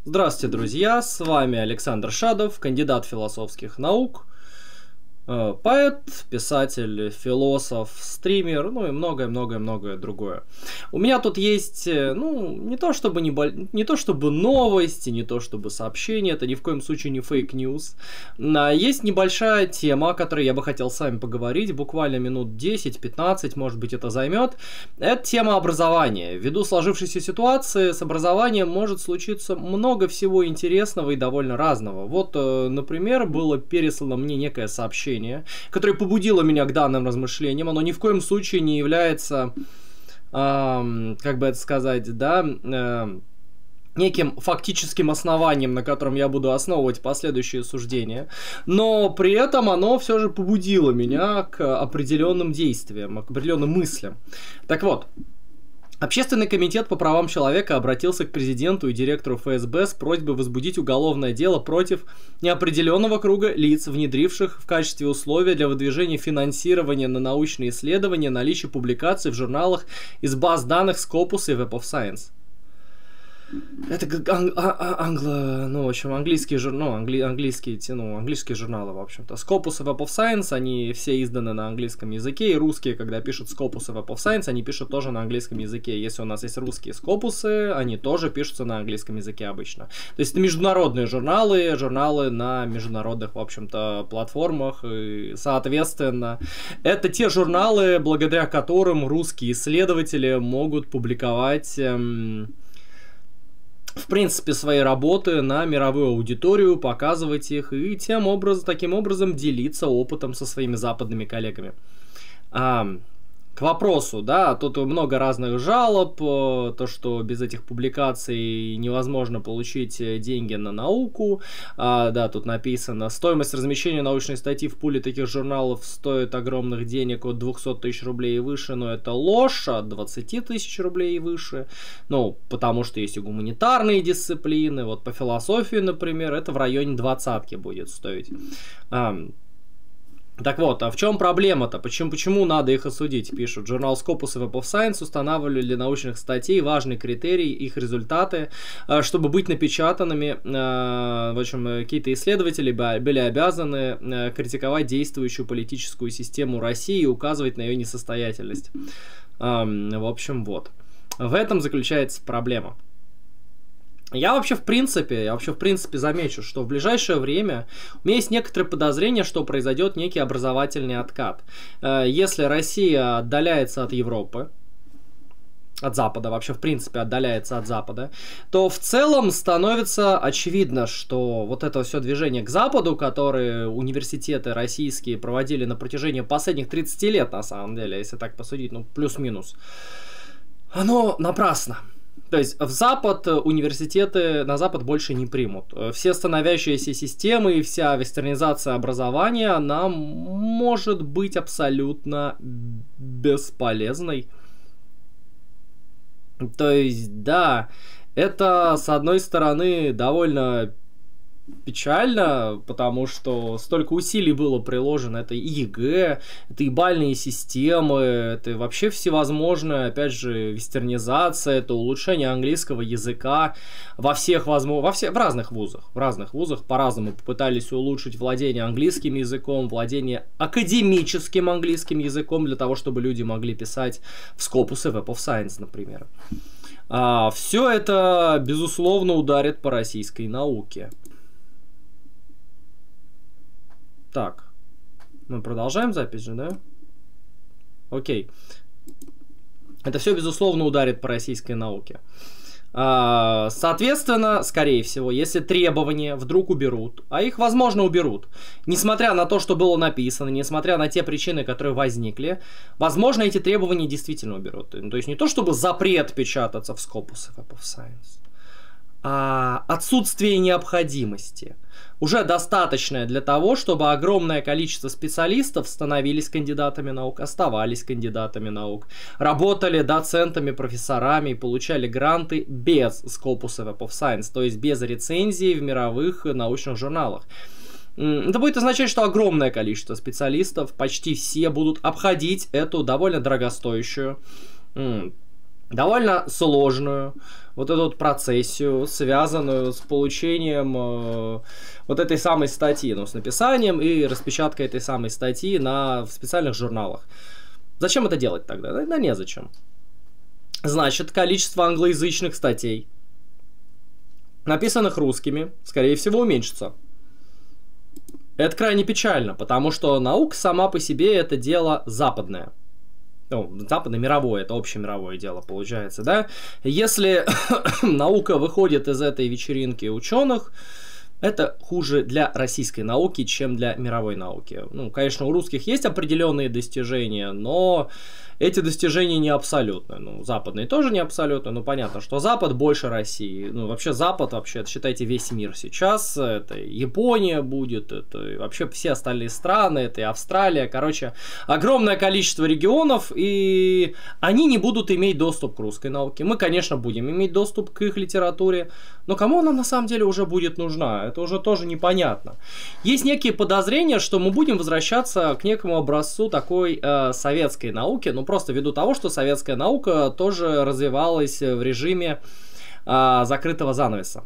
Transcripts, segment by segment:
Здравствуйте, друзья! С вами Александр Шадов, кандидат философских наук, поэт, писатель, философ, стример, ну и многое-многое-многое другое. У меня тут есть, не то чтобы новости, не то чтобы сообщения, это ни в коем случае не фейк-ньюс. Есть небольшая тема, о которой я бы хотел с вами поговорить, буквально минут 10-15, может быть, это займет. Это тема образования. Ввиду сложившейся ситуации с образованием может случиться много всего интересного и довольно разного. Вот, например, было переслано мне некое сообщение, которое побудило меня к данным размышлениям. Оно ни в коем случае не является, как бы это сказать, неким фактическим основанием, на котором я буду основывать последующие суждения, но при этом оно все же побудило меня к определенным действиям, к определенным мыслям. Так вот, Общественный комитет по правам человека обратился к президенту и директору ФСБ с просьбой возбудить уголовное дело против неопределенного круга лиц, внедривших в качестве условия для выдвижения финансирования на научные исследования наличие публикаций в журналах из баз данных Scopus и Web of Science. Это английские журналы, в общем-то. Scopus и Web of Science, они все изданы на английском языке, и русские, когда пишут Scopus и Web of Science, они пишут тоже на английском языке. Если у нас есть русские Scopus, они тоже пишутся на английском языке обычно. То есть это международные журналы на международных, в общем-то, платформах, и, соответственно, это те журналы, благодаря которым русские исследователи могут публиковать в принципе, свои работы на мировую аудиторию, показывать их и таким образом делиться опытом со своими западными коллегами. К вопросу, тут много разных жалоб, то, что без этих публикаций невозможно получить деньги на науку. Тут написано, стоимость размещения научной статьи в пуле таких журналов стоит огромных денег от 200 тысяч рублей и выше, но это ложь, от 20 тысяч рублей и выше. Потому что есть и гуманитарные дисциплины, вот по философии, например, это в районе 20-ки будет стоить. Так вот, а в чем проблема-то? Почему надо их осудить? Пишут. Журнал Scopus и Web of Science устанавливали для научных статей важный критерий, их результаты, чтобы быть напечатанными. В общем, какие-то исследователи были обязаны критиковать действующую политическую систему России и указывать на ее несостоятельность. В общем, вот. В этом заключается проблема. Я вообще в принципе замечу, что в ближайшее время у меня есть некоторые подозрения, что произойдет некий образовательный откат. Если Россия отдаляется от Европы, от Запада, вообще в принципе отдаляется от Запада, то в целом становится очевидно, что вот это все движение к Западу, которое университеты российские проводили на протяжении последних 30 лет, на самом деле, если так посудить, плюс-минус, оно напрасно. То есть в Запад университеты на Запад больше не примут. Все становящиеся системы и вся вестернизация образования, она может быть абсолютно бесполезной. То есть, это с одной стороны довольно печально, потому что столько усилий было приложено, это и ЕГЭ, это и бальные системы, это вообще всевозможная, опять же, вестернизация, это улучшение английского языка в разных вузах по-разному попытались улучшить владение английским языком, владение академическим английским языком для того, чтобы люди могли писать в Scopus и Web of Science, например. Все это, безусловно, ударит по российской науке. Так, мы продолжаем запись же, да? Окей. Это все, безусловно, ударит по российской науке. Соответственно, скорее всего, если требования вдруг уберут, а их, возможно, уберут, несмотря на то, что было написано, несмотря на те причины, которые возникли, возможно, эти требования действительно уберут. То есть не то, чтобы запрет печататься в Scopus и Web of Science, а отсутствие необходимости. Уже достаточное для того, чтобы огромное количество специалистов становились кандидатами наук, оставались кандидатами наук, работали доцентами, профессорами и получали гранты без Scopus и Web of Science, то есть без рецензий в мировых научных журналах. Это будет означать, что огромное количество специалистов, почти все, будут обходить эту довольно дорогостоящую довольно сложную вот эту вот процессию, связанную с получением вот этой самой статьи, ну, с написанием и распечаткой этой самой статьи в специальных журналах. Зачем это делать тогда? Да незачем. Значит, количество англоязычных статей, написанных русскими, скорее всего, уменьшится. Это крайне печально, потому что наука сама по себе это дело западное. Ну, западно-мировое, это общемировое дело получается, да? Если наука выходит из этой вечеринки ученых, это хуже для российской науки, чем для мировой науки. Ну, конечно, у русских есть определенные достижения, но эти достижения не абсолютны. Ну, западные тоже не абсолютны, но понятно, что Запад больше России. Ну, вообще Запад, вообще, считайте, весь мир сейчас. Это Япония будет, это вообще все остальные страны, это и Австралия. Короче, огромное количество регионов, и они не будут иметь доступ к русской науке. Мы, конечно, будем иметь доступ к их литературе, но кому она на самом деле уже будет нужна? Это уже тоже непонятно. Есть некие подозрения, что мы будем возвращаться к некому образцу такой советской науки, ну просто ввиду того, что советская наука тоже развивалась в режиме закрытого занавеса.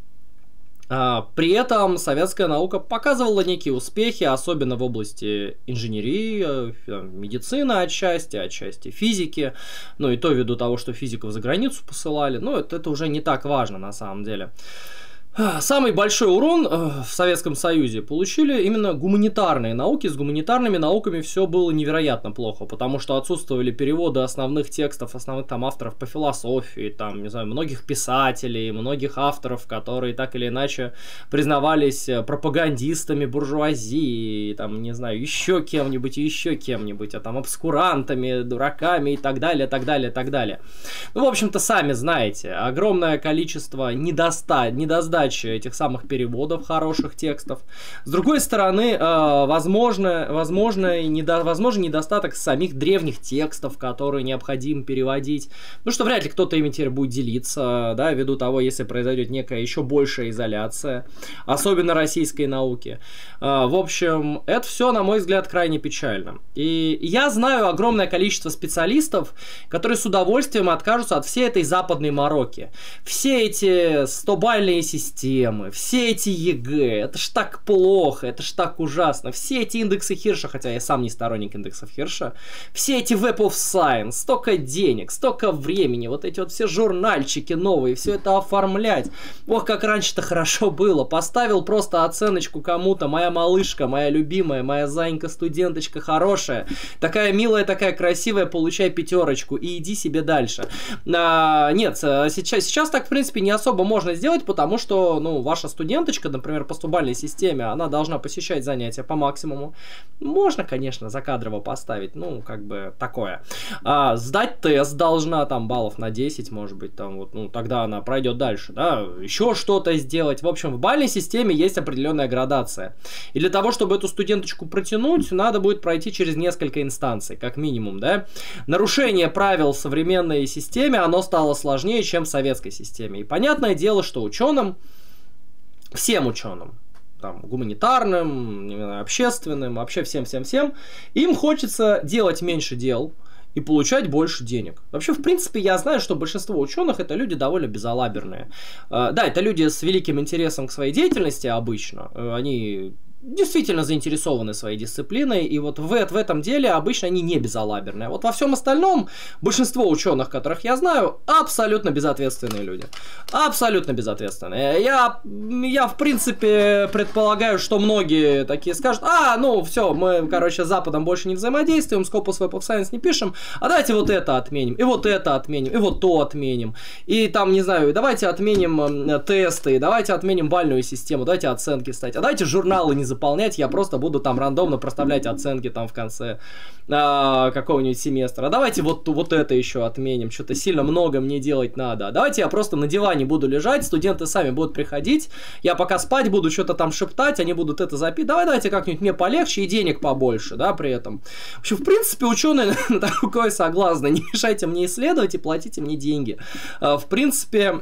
При этом советская наука показывала некие успехи, особенно в области инженерии, медицины отчасти физики, ну и то ввиду того, что физиков за границу посылали, ну это уже не так важно на самом деле. Самый большой урон в Советском Союзе получили именно гуманитарные науки. С гуманитарными науками все было невероятно плохо, потому что отсутствовали переводы основных текстов, основных там авторов по философии, там, не знаю, многих писателей, многих авторов, которые так или иначе признавались пропагандистами буржуазии, там, не знаю, еще кем-нибудь, а там обскурантами, дураками и так далее, так далее, так далее. Ну, в общем-то, сами знаете, огромное количество недосдачи этих самых переводов хороших текстов. С другой стороны, возможный недостаток самих древних текстов, которые необходимо переводить. Ну что вряд ли кто-то ими теперь будет делиться, да, ввиду того, если произойдет некая еще большая изоляция, особенно российской науки. В общем, это все, на мой взгляд, крайне печально. И я знаю огромное количество специалистов, которые с удовольствием откажутся от всей этой западной мороки. Все эти 100-бальные системы, все эти ЕГЭ, это ж так плохо, это ж так ужасно, все эти индексы Хирша, хотя я сам не сторонник индексов Хирша, все эти Web of Science, столько денег, столько времени, вот эти вот все журнальчики новые, все это оформлять. Ох, как раньше-то хорошо было, поставил просто оценочку кому-то, моя малышка, моя любимая, моя зайка-студенточка хорошая, такая милая, такая красивая, получай 5 и иди себе дальше. Нет, сейчас так, в принципе, не особо можно сделать, потому что, ну, ваша студенточка, например, по 100-бальной системе, она должна посещать занятия по максимуму. Можно, конечно, закадрово поставить, ну, как бы такое. Сдать тест должна, там, баллов на 10, может быть, там, вот, ну, тогда она пройдет дальше, да, еще что-то сделать. В общем, в бальной системе есть определенная градация. И для того, чтобы эту студенточку протянуть, надо будет пройти через несколько инстанций, как минимум, да. Нарушение правил в современной системе, оно стало сложнее, чем в советской системе. И понятное дело, что ученым, всем ученым, там, гуманитарным, общественным, вообще всем, им хочется делать меньше дел и получать больше денег. Вообще, в принципе, я знаю, что большинство ученых это люди довольно безалаберные. Да, это люди с великим интересом к своей деятельности обычно. Они действительно заинтересованы своей дисциплиной, и вот в этом деле обычно они не безалаберные. Вот во всем остальном большинство ученых, которых я знаю, абсолютно безответственные люди. Абсолютно безответственные. Я в принципе предполагаю, что многие такие скажут: ну все, мы, короче, с Западом больше не взаимодействуем, Scopus Web of Science не пишем, а давайте вот это отменим, и вот это отменим, и вот то отменим. И там, не знаю, давайте отменим тесты, давайте отменим бальную систему, давайте оценки ставить, а давайте журналы не заполнять, я просто буду там рандомно проставлять оценки там в конце какого-нибудь семестра. А давайте вот это еще отменим, что-то сильно много мне делать надо. А давайте я просто на диване буду лежать, студенты сами будут приходить, я пока спать буду, что-то там шептать, они будут это записывать. Давайте как-нибудь мне полегче и денег побольше, да, при этом. В общем, в принципе, ученые на такое согласны. Не мешайте мне исследовать и платите мне деньги. В принципе,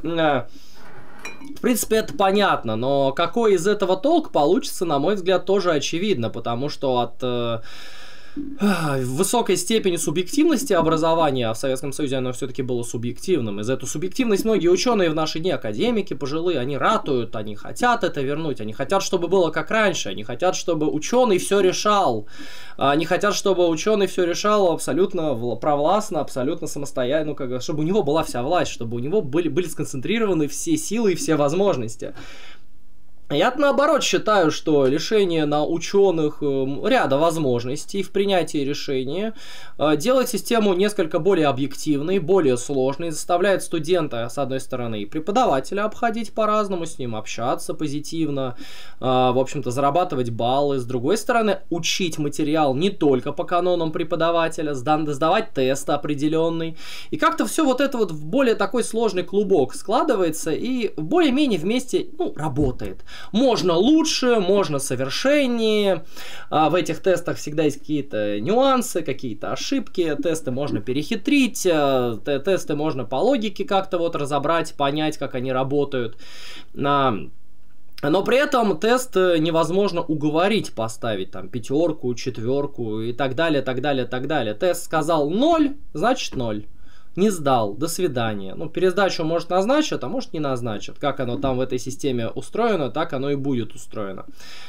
это понятно, но какой из этого толк получится, на мой взгляд, тоже очевидно, потому что в высокой степени субъективности образования, а в Советском Союзе оно все-таки было субъективным. И за эту субъективность многие ученые в наши дни, академики пожилые, они ратуют, они хотят это вернуть, они хотят, чтобы было как раньше, они хотят, чтобы ученый все решал, они хотят, чтобы ученый все решал абсолютно провластно, абсолютно самостоятельно, чтобы у него была вся власть, чтобы у него были сконцентрированы все силы и все возможности. Я наоборот считаю, что лишение на ученых ряда возможностей в принятии решения делает систему несколько более объективной, более сложной, заставляет студента, с одной стороны, и преподавателя обходить по-разному, с ним общаться позитивно, в общем-то, зарабатывать баллы, с другой стороны, учить материал не только по канонам преподавателя, сдавать тест определенный, и как-то все вот это вот в более такой сложный клубок складывается и более-менее вместе, работает. Можно лучше, можно совершеннее. В этих тестах всегда есть какие-то нюансы, какие-то ошибки. Тесты можно перехитрить, тесты можно по логике как-то вот разобрать, понять, как они работают. Но при этом тест невозможно уговорить поставить там 5, 4 и так далее, так далее, так далее. Тест сказал 0, значит 0. Не сдал, до свидания. Пересдачу, может, назначат, а может, не назначат. Как оно там в этой системе устроено, так оно и будет устроено.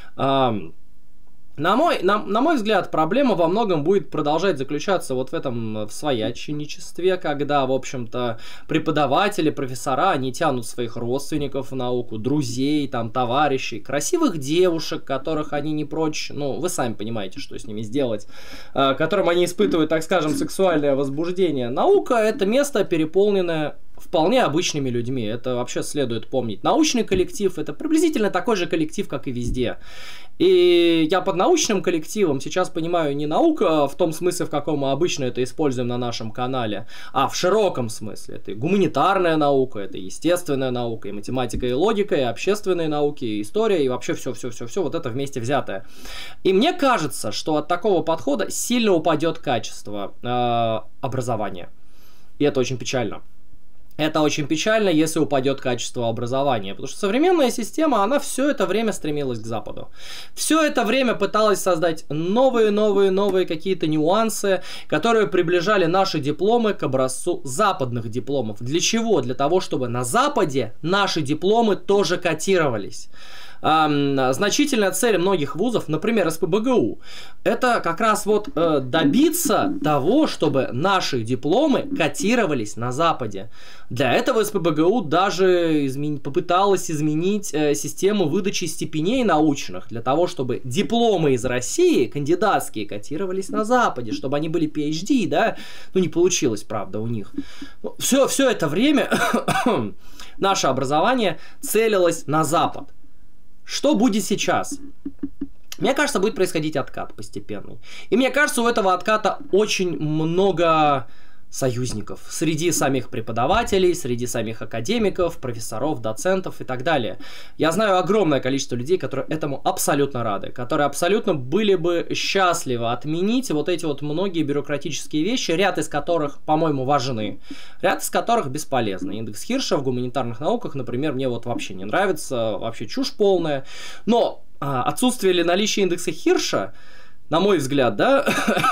На мой взгляд, проблема во многом будет продолжать заключаться вот в этом в свояченичестве, когда, в общем-то, преподаватели, профессора, они тянут своих родственников в науку, друзей, там, товарищей, красивых девушек, которых они не прочь, вы сами понимаете, что с ними сделать, которым они испытывают, так скажем, сексуальное возбуждение. Наука — это место, переполненное вполне обычными людьми, это вообще следует помнить. Научный коллектив — это приблизительно такой же коллектив, как и везде. И я под научным коллективом сейчас понимаю не наука в том смысле, в каком мы обычно это используем на нашем канале, а в широком смысле. Это и гуманитарная наука, это и естественная наука, и математика, и логика, и общественные науки, и история, и вообще все вот это вместе взятое. И мне кажется, что от такого подхода сильно упадет качество образования. И это очень печально. Это очень печально, если упадет качество образования, потому что современная система, она все это время стремилась к Западу. Все это время пыталась создать новые какие-то нюансы, которые приближали наши дипломы к образцу западных дипломов. Для чего? Для того, чтобы на Западе наши дипломы тоже котировались. Значительная цель многих вузов, например, СПбГУ, это как раз вот добиться того, чтобы наши дипломы котировались на Западе. Для этого СПбГУ даже попыталась изменить систему выдачи степеней научных, для того, чтобы дипломы из России, кандидатские, котировались на Западе, чтобы они были PhD, да, не получилось, правда, у них. Все это время наше образование целилось на Запад. Что будет сейчас? Мне кажется, будет происходить откат постепенный. И мне кажется, у этого отката очень много союзников среди самих преподавателей, среди самих академиков, профессоров, доцентов и так далее. Я знаю огромное количество людей, которые этому абсолютно рады, которые абсолютно были бы счастливы отменить вот эти вот многие бюрократические вещи, ряд из которых, по-моему, важны, ряд из которых бесполезны. Индекс Хирша в гуманитарных науках, например, мне вот вообще не нравится, вообще чушь полная. Но отсутствие или наличие индекса Хирша, на мой взгляд, да,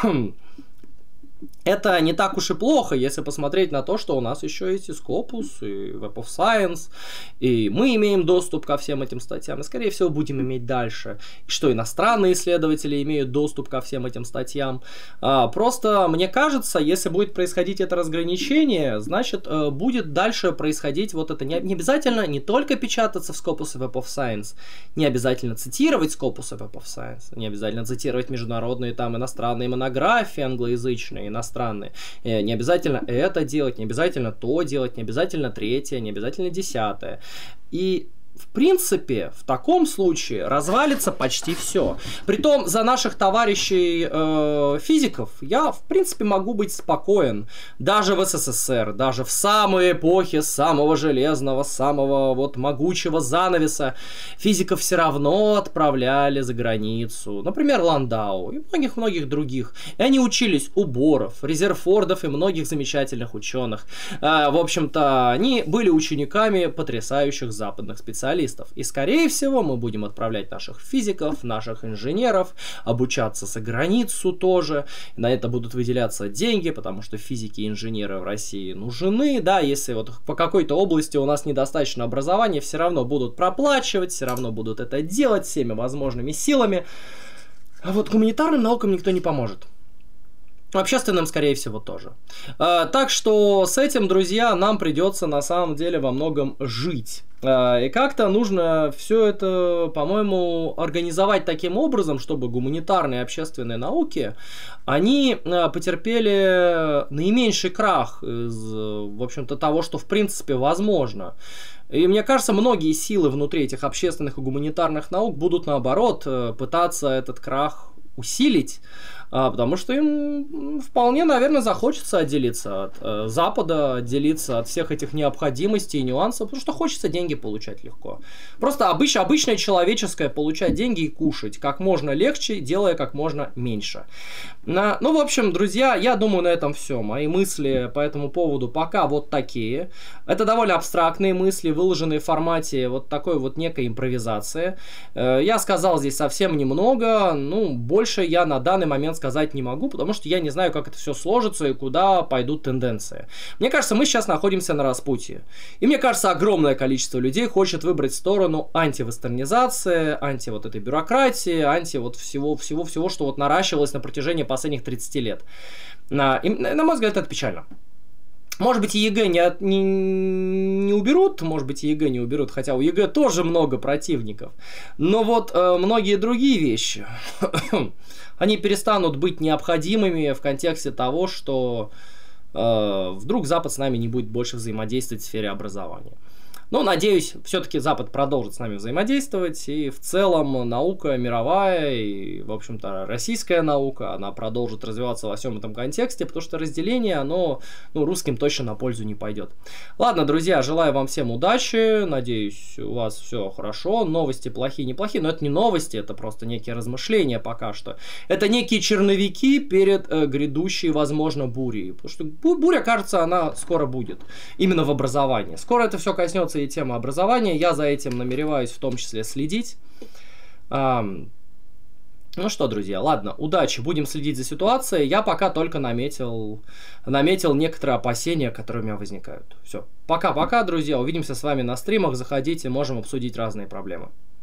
это не так уж и плохо, если посмотреть на то, что у нас еще есть и Scopus, и Web of Science, и мы имеем доступ ко всем этим статьям, и, скорее всего, будем иметь дальше, и что иностранные исследователи имеют доступ ко всем этим статьям. Просто, мне кажется, если будет происходить это разграничение, значит, будет дальше происходить вот это. Не обязательно не только печататься в Scopus и Web of Science, не обязательно цитировать Scopus и Web of Science, не обязательно цитировать международные там иностранные монографии англоязычные, иностранные. Не обязательно это делать, не обязательно то делать, не обязательно третье, не обязательно 10-е. И в принципе, в таком случае развалится почти все. Притом, за наших товарищей физиков я, в принципе, могу быть спокоен. Даже в СССР, даже в самой эпохе самого железного, самого вот могучего занавеса, физиков все равно отправляли за границу. Например, Ландау и многих-многих других. И они учились у Боров, Резерфордов и многих замечательных ученых. В общем-то, они были учениками потрясающих западных специалистов. специалистов. И, скорее всего, мы будем отправлять наших физиков, наших инженеров, обучаться за границу тоже. На это будут выделяться деньги, потому что физики и инженеры в России нужны. Да, если вот по какой-то области у нас недостаточно образования, все равно будут проплачивать, все равно будут это делать всеми возможными силами. А вот гуманитарным наукам никто не поможет. Общественным, скорее всего, тоже. Так что с этим, друзья, нам придется на самом деле во многом жить. И как-то нужно все это, по-моему, организовать таким образом, чтобы гуманитарные и общественные науки, они потерпели наименьший крах из, в общем-то, того, что в принципе возможно. И мне кажется, многие силы внутри этих общественных и гуманитарных наук будут, наоборот, пытаться этот крах усилить, потому что им вполне, наверное, захочется отделиться от Запада, отделиться от всех этих необходимостей и нюансов, потому что хочется деньги получать легко. Просто обычное человеческое получать деньги и кушать как можно легче, делая как можно меньше. Ну, в общем, друзья, я думаю, на этом все. Мои мысли по этому поводу пока вот такие. Это довольно абстрактные мысли, выложенные в формате вот такой вот некой импровизации. Я сказал здесь совсем немного, ну, больше я на данный момент сказать не могу, потому что я не знаю, как это все сложится и куда пойдут тенденции. Мне кажется, мы сейчас находимся на распутье. И мне кажется, огромное количество людей хочет выбрать сторону антивестернизации, анти вот этой бюрократии, анти вот всего, что вот наращивалось на протяжении последних 30 лет. И, на мой взгляд, это печально. Может быть, и ЕГЭ не уберут, может быть, и ЕГЭ не уберут, хотя у ЕГЭ тоже много противников. Но вот многие другие вещи, они перестанут быть необходимыми в контексте того, что вдруг Запад с нами не будет больше взаимодействовать в сфере образования. Но, надеюсь, все-таки Запад продолжит с нами взаимодействовать, и в целом наука мировая, и, в общем-то, российская наука, она продолжит развиваться во всем этом контексте, потому что разделение, оно, ну, русским точно на пользу не пойдет. Ладно, друзья, желаю вам всем удачи, надеюсь, у вас все хорошо, новости плохие, неплохие, но это не новости, это просто некие размышления пока что. Это некие черновики перед грядущей, возможно, бурей, потому что буря, кажется, она скоро будет, именно в образовании. Скоро это все коснется и темы образования, я за этим намереваюсь в том числе следить. Ну что, друзья, ладно, удачи, будем следить за ситуацией. Я пока только наметил некоторые опасения, которые у меня возникают. Все, пока-пока, друзья, увидимся с вами на стримах, заходите, можем обсудить разные проблемы.